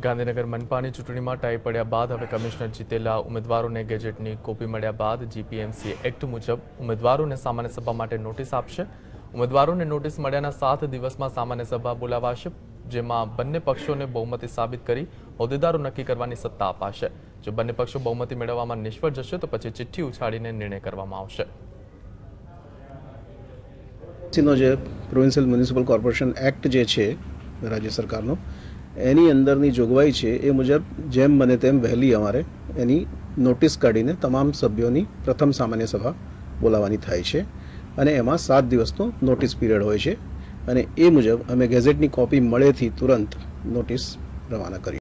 ગાંધીનગર મનપાની ચૂંટણીમાં ટાઈ પડ્યા બાદ હવે કમિશનર જીતેલા ઉમેદવારોને ગેજેટની કોપી મળ્યા બાદ જીપીએમસી એક્ટ મુજબ ઉમેદવારોને સામાન્ય સભા માટે નોટિસ આપશે। ઉમેદવારોને નોટિસ મળ્યાના 7 દિવસમાં સામાન્ય સભા બોલાવાશે, જેમાં બંને પક્ષોને બહુમતી સાબિત કરી હોદ્દેદારો નક્કી કરવાની સત્તા અપાશે। જો બંને પક્ષો બહુમતી મેળવવામાં નિષ્ફળ જશે તો પછી ચિઠ્ઠી ઉછાળીને નિર્ણય કરવામાં આવશે। પ્રોવિન્શિયલ મ્યુનિસિપલ કોર્પોરેશન એક્ટ જે છે રાજ્ય સરકારનો, એની અંદરની જોગવાઈ છે એ મુજબ જેમ બને તેમ વહેલી અમારે એની નોટિસ કાઢીને તમામ સભ્યોની પ્રથમ સામાન્ય સભા બોલાવવાની થાય છે અને એમાં 7 દિવસનો નોટિસ પીરિયડ હોય છે અને એ મુજબ અમે ગેઝેટની કોપી મળેથી તુરંત નોટિસ રવાના કરી।